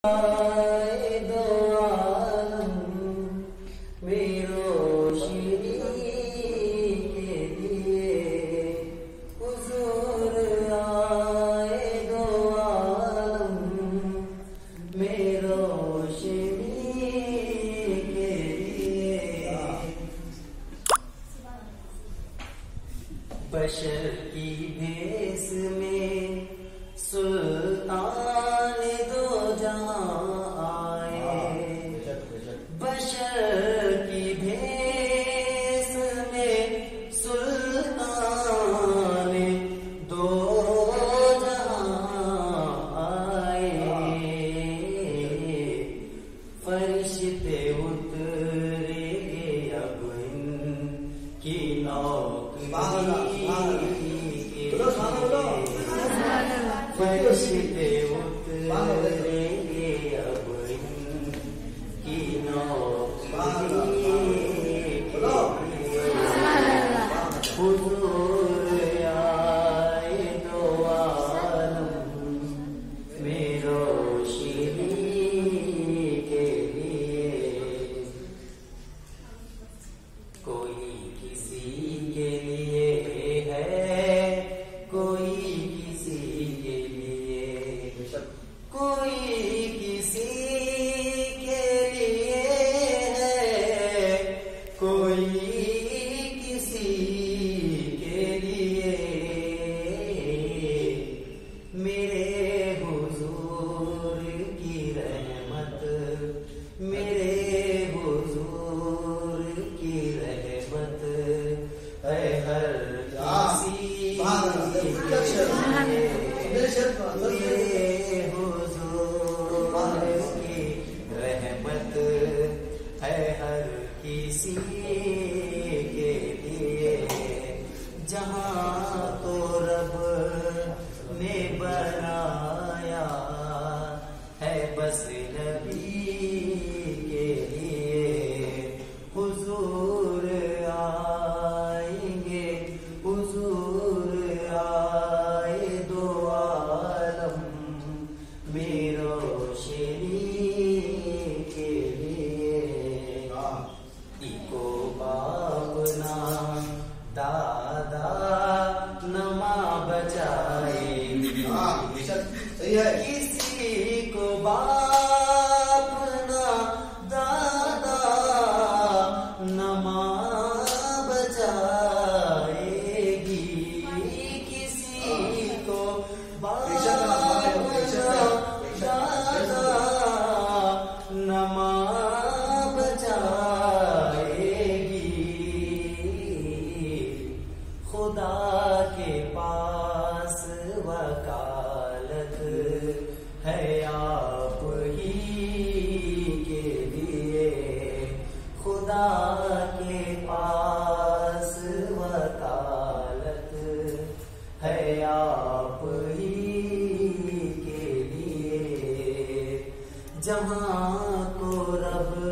بشر کی بھیس میں سلطان دو جہاں آئے، بشر کی بھیس میں سلطان دو جہاں آئے، فرشتے اترے گے اب ان کی نوکری، فرشتے اترے گے اب ان کی نوکری، حضور آئے دو عالم میں روشنی کے لیے، کوئی کسی کے لیے ہے، کوئی کسی کے لیے، کوئی کسی کے لیے ہے، کوئی کسی کے لیے، میرے حضور کی رحمت، میرے حضور کی رحمت ہے ہر کسی میرے حضور کی رحمت ہے ہر کسی کے لیے، جہاں تو رب نے بنایا ہے بس نبی کے لیے، حضور آئیں گے، حضور آئے دو عالم میں روشنی کے لیے، ایکو باپ نا دادا نما بچائے، کسی کو باپ نہ دادا نما بچائے گی، کسی کو باپ نہ دادا نما بچائے گی، خدا کے پاس وکالت ہے آپ ہی کے لیے، خدا کے پاس وکالت ہے آپ ہی کے لیے، جہاں کو رب